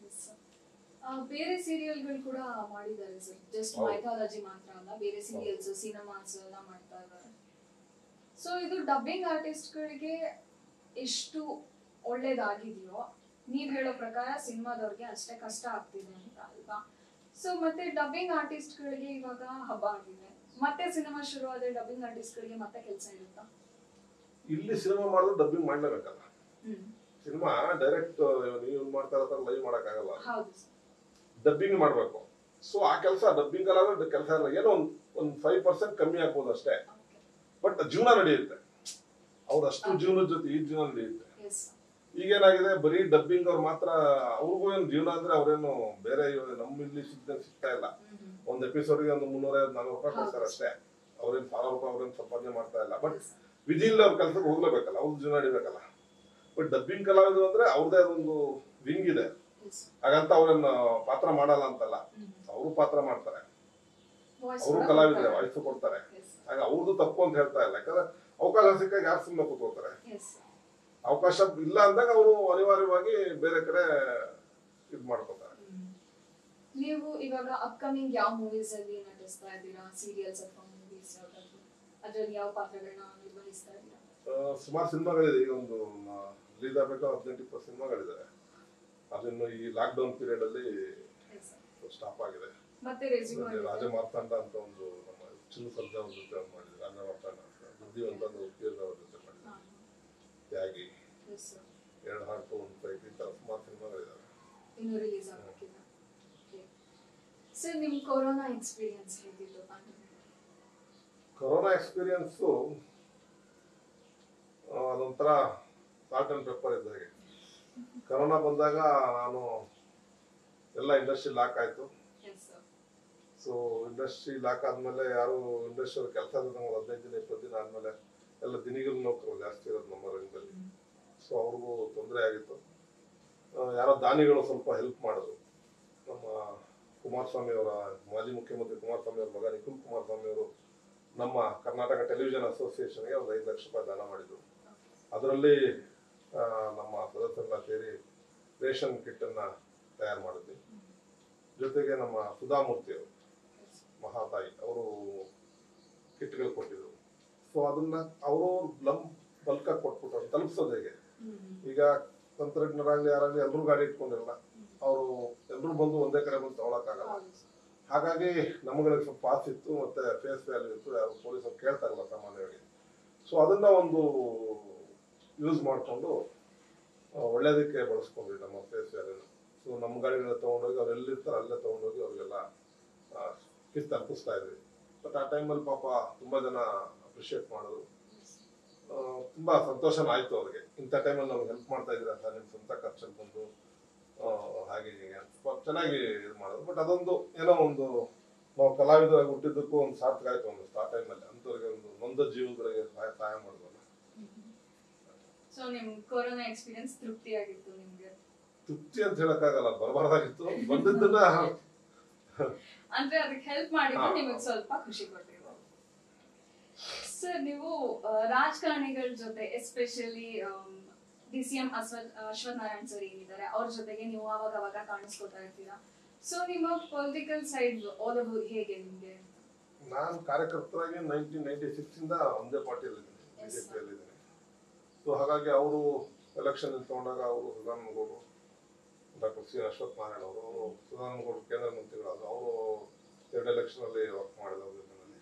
ಬೇರೆ ಸೀರಿಯಲ್ಗಳು ಕೂಡ ಮಾಡಿದ್ದಾರೆ ಸರ್, ಜಸ್ಟ್ ಮೈಥಾಲಜಿ ಮಾತ್ರ ಅಲ್ಲ, ಬೇರೆ ಸೀರಿಯಲ್ಸ್ ಸಿನಿಮಾಸ್ ಎಲ್ಲ ಮಾಡ್ತಾ ಇದ್ದಾರೆ. ಸೊ ಇದು ಡಬ್ಬಿಂಗ್ ಆರ್ಟಿಸ್ಟ್ಗಳಿಗೆ ಎಷ್ಟು ಒಳ್ಳೇದಾಗಿದೆಯೋ ನೀವ್ ಹೇಳೋ ಪ್ರಕಾರ ಸಿನಿಮಾದವ್ರಿಗೆ ಅಷ್ಟೇ ಕಷ್ಟ ಆಗ್ತಿದೆ ಅಂತ ಅಲ್ವಾ? ಸೊ ಮತ್ತೆ ಡಬ್ಬಿಂಗ್ ಆರ್ಟಿಸ್ಟ್ಗಳಿಗೆ ಇವಾಗ ಹಬ್ಬ ಆಗಿದೆ, ಮತ್ತೆ ಸಿನಿಮಾ ಶುರು ಆದ್ರೆ ಡಬ್ಬಿಂಗ್ ಆರ್ಟಿಸ್ಟ್ಗಳಿಗೆ ಮತ್ತೆ ಕೆಲಸ ಇರುತ್ತಾ? ಇಲ್ಲಿ ಸಿನಿಮಾ ಮಾಡಿದ್ರೆ ಡಬ್ಬಿಂಗ್ ಮಾಡ್ಲೇಬೇಕಲ್ಲ. ಸಿನಿಮಾ ಡೈರೆಕ್ಟ್ ನೀವು ಮಾಡ್ತಾ ಇರೋ ಲೈವ್ ಮಾಡಕ್ ಆಗಲ್ಲ, ಡಬ್ಬಿಂಗ್ ಮಾಡ್ಬೇಕು. ಸೊ ಆ ಕೆಲಸ ಡಬ್ಬಿಂಗ್ ಅಲ್ಲ ಕೆಲಸ ಇಲ್ಲ, ಏನೋ ಒಂದ್ ಒಂದ್ ಫೈವ್ ಪರ್ಸೆಂಟ್ ಕಮ್ಮಿ ಆಗ್ಬೋದು ಅಷ್ಟೇ. ಬಟ್ ಜೀವನ ನಡೆಯುತ್ತೆ, ಅವ್ರ ಅಷ್ಟು ಜೀವನದ ಜೊತೆ ಈ ಜೀವನ ನಡೆಯುತ್ತೆ. ಈಗೇನಾಗಿದೆ, ಬರೀ ಡಬ್ಬಿಂಗ್ ಅವ್ರು ಮಾತ್ರ, ಅವ್ರಿಗೂ ಏನು ಜೀವನ ಅಂದ್ರೆ ಅವ್ರೇನು ಬೇರೆ ನಮ್ಮ ಇಲ್ಲಿ ಸಿಗ್ತಾ ಸಿಗ್ತಾ ಇಲ್ಲ. ಒಂದ್ ಎಪಿಸೋಡ್ಗೆ ಒಂದು ಮುನ್ನೂರೈವತ್ತು ನಾಲ್ಕು ರೂಪಾಯಿ ಕೊಡ್ತಾರೆ ಅಷ್ಟೇ. ಅವ್ರೇನ್ ಸಾವಿರ ರೂಪಾಯಿ ಅವ್ರೇನ್ ಸಂಪಾದನೆ ಮಾಡ್ತಾ ಇಲ್ಲ. ಬಟ್ ವಿಧಿ ಇಲ್ಲ, ಅವ್ರ ಕೆಲ್ಸಕ್ಕೆ ಹೋಗ್ಲೇಬೇಕಲ್ಲ, ಅವ್ರ ಜೀವನ ನಡಿಬೇಕಲ್ಲ. ಬಟ್ ಡಬ್ಬಿಂಗ್ ಕಲಾವಿದರು ಅಂದ್ರೆ ಅವ್ರದೇ ಒಂದು ವಿಂಗ್ ಇದೆ. ಹಾಗಂತ ಅವ್ರನ್ನ ಪಾತ್ರ ಮಾಡಲ್ಲ ಅಂತಲ್ಲ, ಅವರು ಪಾತ್ರ ಮಾಡ್ತಾರೆ, ಅವರು ಕಲಾವಿದ್ರೆ ವಾಯ್ಸ್ ಕೊಡ್ತಾರೆ. ಹಾಗೆ ಅವ್ರದ್ದು ತಪ್ಪು ಅಂತ ಹೇಳ್ತಾ ಇಲ್ಲ. ಯಾಕಂದ್ರೆ ಅವಕಾಶ ಸಿಕ್ಕಾಗ ಯಾರು ಸುಮ್ಮನೆ ಕೂತ್ಕೋತಾರೆ. ಅವಕಾಶ ಇಲ್ಲ ಅಂದಾಗ ಅವರು ಅನಿವಾರ್ಯವಾಗಿ ಬೇರೆ ಕಡೆ ಇದ್ ಮಾಡ್ಕೋತಾರೆ. ನೀವು ಇವಾಗ ಅಪ್ಕಮಿಂಗ್ ಯಾವ ಮೂವೀಸ್ ಅಲ್ಲಿ ನಟಿಸ್ತಾ ಇದ್ದೀರಾ? ಸೀರಿಯಲ್ಸ್ ಅಥವಾ ಮೂವೀಸ್ ಯಾವ್ದಾದ್ರು? ಅದ್ರಲ್ಲಿ ಯಾವ ಪಾತ್ರಗಳನ್ನ ನಿರ್ವಹಿಸ್ತಾ ಇದ್ದೀರಾ? ಸುಮಾರು ಸಿನಿಮಾಗಳಿದೆ. ಈಗ ಒಂದು ರಿಲೀಸ್ ಆಗ್ಬೇಕು ಹದಿನೆಂಟು ಇಪ್ಪತ್ತು ಸಿನಿಮಾಗಳಿದ್ದಾರೆ. ಅದನ್ನು ಈ ಲಾಕ್ ಡೌನ್ ಪೀರಿಯಡ್ ಅಲ್ಲಿ ಸ್ಟಾಪ್ ಆಗಿದೆ. ಮತ್ತೆ ರಾಜ ಮಾರ್ತಾಂಡ ಅಂತ ಒಂದು ನಮ್ಮ ಚಿನ್ನು ಸರ್ಜಾ ಅವ್ರ ಜೊತೆ ಮಾಡಿದ್ರು. ರಾಜ ಮಾರ್ತಾಂಡ ಬುದ್ಧಿ ಅಂತ ಒಂದು ಉಪಯೋಗ ಅವ್ರ ಜೊತೆ ಮಾಡಿದ್ರು. ತ್ಯಾಗಿ, ಎರಡು ಹಾರ್ಟು, ಒಂದು ಫೈಟ್, ಈ ತರ ಸುಮಾರು ಸಿನಿಮಾಗಳಿದ್ದಾವೆ. ಇನ್ನು ರಿಲೀಸ್ ಆಗಬೇಕಿಲ್ಲ. ಸರ್ ನಿಮ್ ಕೊರೋನಾ ಎಕ್ಸ್ಪೀರಿಯನ್ಸ್ ಹೇಗಿತ್ತು? ಕೊರೋನಾ ಎಕ್ಸ್ಪೀರಿಯನ್ಸು ಅದೊಂಥರ ಸಾಲ್ಟ್ ಅಂಡ್ ಪೆಪ್ಪರ್ ಇದ್ದಾಗೆ. ಕೊರೋನಾ ಬಂದಾಗ ನಾನು ಎಲ್ಲ ಇಂಡಸ್ಟ್ರಿ ಲಾಕ್ ಆಯ್ತು. ಸೊ ಇಂಡಸ್ಟ್ರಿ ಲಾಕ್ ಆದ್ಮೇಲೆ ಯಾರು ಇಂಡಸ್ಟ್ರಿ ಕೆಲಸ ಒಂದು ಹದಿನೈದು ದಿನ ಇಪ್ಪತ್ತು ದಿನ ಆದ್ಮೇಲೆ ಎಲ್ಲ ದಿನಿಗಳ ನೌಕರು ಜಾಸ್ತಿ ಇರೋದು ನಮ್ಮ ರಂಗದಲ್ಲಿ. ಸೊ ಅವ್ರಿಗೂ ತೊಂದರೆ ಆಗಿತ್ತು. ಯಾರೋ ದಾನಿಗಳು ಸ್ವಲ್ಪ ಹೆಲ್ಪ್ ಮಾಡಿದ್ರು. ನಮ್ಮ ಕುಮಾರಸ್ವಾಮಿ ಅವರ ಮಾಜಿ ಮುಖ್ಯಮಂತ್ರಿ ಕುಮಾರಸ್ವಾಮಿ ಅವರ ಮಗ ನಿಖಿಲ್ ಕುಮಾರಸ್ವಾಮಿ ಅವರು ನಮ್ಮ ಕರ್ನಾಟಕ ಟೆಲಿವಿಷನ್ ಅಸೋಸಿಯೇಷನ್ಗೆ ಒಂದು ಐದು ಲಕ್ಷ ರೂಪಾಯಿ ದಾನ ಮಾಡಿದ್ರು. ಅದರಲ್ಲಿ ನಮ್ಮ ಸದಸ್ಯರೆಲ್ಲ ಸೇರಿ ರೇಷನ್ ಕಿಟ್ ಅನ್ನ ತಯಾರು ಮಾಡಿದ್ವಿ. ಜೊತೆಗೆ ನಮ್ಮ ಸುಧಾಮೂರ್ತಿ ಅವರು ಮಹಾತಾಯಿ ಅವರು ಕಿಟ್ಗಳು ಕೊಟ್ಟಿದ್ರು. ಸೊ ಅದನ್ನ ಅವರು ಲಂ ಬಲ್ಕಾಗಿ ಕೊಟ್ಬಿಟ್ಟು ತಲುಪಿಸೋದು ಹೇಗೆ, ಈಗ ತಂತ್ರಜ್ಞರಾಗ್ಲಿ ಯಾರಾಗ್ಲಿ ಎಲ್ಲರೂ ಗಾಡಿ ಇಟ್ಕೊಂಡಿರಲ್ಲ, ಅವರು ಎಲ್ಲರೂ ಬಂದು ಒಂದೇ ಕಡೆ ಬಂದು ತಗೊಳಕ್ಕಾಗಲ್ಲ. ಹಾಗಾಗಿ ನಮ್ಗಳಿಗೆ ಸ್ವಲ್ಪ ಪಾಸ್ ಇತ್ತು, ಮತ್ತೆ ಫೇಸ್ ವ್ಯಾಲ್ಯೂ ಇತ್ತು, ಯಾರು ಪೊಲೀಸರು ಕೇಳ್ತಾ ಇಲ್ಲ ಸಾಮಾನ್ಯವಾಗಿ. ಸೊ ಅದನ್ನ ಒಂದು ಯೂಸ್ ಮಾಡಿಕೊಂಡು ಒಳ್ಳೇದಕ್ಕೆ ಬಳಸ್ಕೊಂಡ್ವಿ ನಮ್ಮ ಫೇಸ್ ವ್ಯಾಲ್ಯೂನ. ಸೊ ನಮ್ಮ ಗಾಡಿಗಳನ್ನ ತೊಗೊಂಡೋಗಿ ಅವ್ರು ಎಲ್ಲಿರ್ತಾರೆ ಅಲ್ಲೇ ತೊಗೊಂಡೋಗಿ ಅವ್ರಿಗೆಲ್ಲ ಕಿಟ್ ತಲುಪಿಸ್ತಾ ಇದ್ವಿ. ಬಟ್ ಆ ಟೈಮಲ್ಲಿ ಪಾಪ ತುಂಬಾ ಜನ ಅಪ್ರಿಷಿಯೇಟ್ ಮಾಡಿದ್ರು. ತುಂಬಾ ಸಂತೋಷನ ಆಯ್ತು ಅವ್ರಿಗೆ, ಇಂಥ ಟೈಮಲ್ಲಿ ನಮ್ಗೆ ಹೆಲ್ಪ್ ಮಾಡ್ತಾ ಇದ್ದೀರಾ ಸರ್, ನಿಮ್ಮ ಸ್ವಂತ ಖರ್ಚಲ್ಲಿ ಬಂದು ಹಾಗೆ ಹೀಗೆ ಚೆನ್ನಾಗಿ ಇದು ಮಾಡೋದು. ಬಟ್ ಅದೊಂದು ಏನೋ ಒಂದು ನಾವು ಕಲಾವಿದರಾಗಿ ಹುಟ್ಟಿದ್ದಕ್ಕೂ ಒಂದು ಸಾರ್ಥಕ ಆಯ್ತು. ಒಂದು ಆ ಟೈಮಲ್ಲಿ ಅಂಥವ್ರಿಗೆ ಒಂದು ನೊಂದ ಜೀವಗಳಿಗೆ ಸಹಾಯ ಸಹಾಯ ಮಾಡಿದ್ವಲ್ಲ. ಸೊ ನಿಮ್ ಕೊರೋನಾ ಎಕ್ಸ್ಪೀರಿಯನ್ಸ್ ತೃಪ್ತಿ ಆಗಿತ್ತು ನಿಮ್ಗೆ? ತೃಪ್ತಿ ಅಂತ ಹೇಳಕ್ಕಾಗಲ್ಲ, ಬರಬಾರ್ದಾಗಿತ್ತು. ಬಂದಿದ್ದನ್ನ ಅಂದ್ರೆ ಅದಕ್ಕೆ ಹೆಲ್ಪ್ ಮಾಡಿದ್ರೆ ನಿಮಗೆ ಸ್ವಲ್ಪ ಖುಷಿ ಕೊಟ್ಟಿರೋದು. ಸರ್ ನೀವು ಆ, ರಾಜಕಾರಣಿಗಳ ಜೊತೆ especially D C M Ashwath Ashwath Narayan sir ಏನಿದ್ದಾರೆ ಅವ್ರ ಜೊತೆಗೆ ನೀವು ಅವಾಗ ಅವಾಗ ಕಾಣಿಸ್ಕೊತಾ ಇರ್ತೀರಾ. ಸೊ ನಿಮ್ಮ ಪೊಲಿಟಿಕಲ್ ಸೈಡ್ ಒಲವು ಹೇಗೆ ನಿಮ್ಗೆ? ನಾನು ಕಾರ್ಯಕರ್ತರಾಗಿ ನೈನ್ಟೀನ್ ನೈನ್ಟಿ ಸಿಕ್ಸ್ ಇಂದ ಒಂದೇ ಪಾರ್ಟಿಯಲ್ಲಿದ್ದೀನಿ, ಬಿಜೆಪಿಯಲ್ಲಿದ್ದೀನಿ. ಸೊ ಹಾಗಾಗಿ ಅವರು ಎಲೆಕ್ಷನ್ ನಿಂತ್ಕೊಂಡಾಗ ಅವರು ಸದಾನಂದಗೌಡರು, ಡಾಕ್ಟರ್ ಸಿ ಅಶ್ವಥ್ ನಾರಾಯಣ್ ಅವರು ಅವರು ಸದಾನಂದಗೌಡರು ಕೇಂದ್ರ ಮಂತ್ರಿಗಳಾದ್ರು. ಅವರು ಎರಡು ಎಲೆಕ್ಷನ್ ಅಲ್ಲಿ ವರ್ಕ್ ಮಾಡಿದವರು ಜೊತೆನಲ್ಲಿ.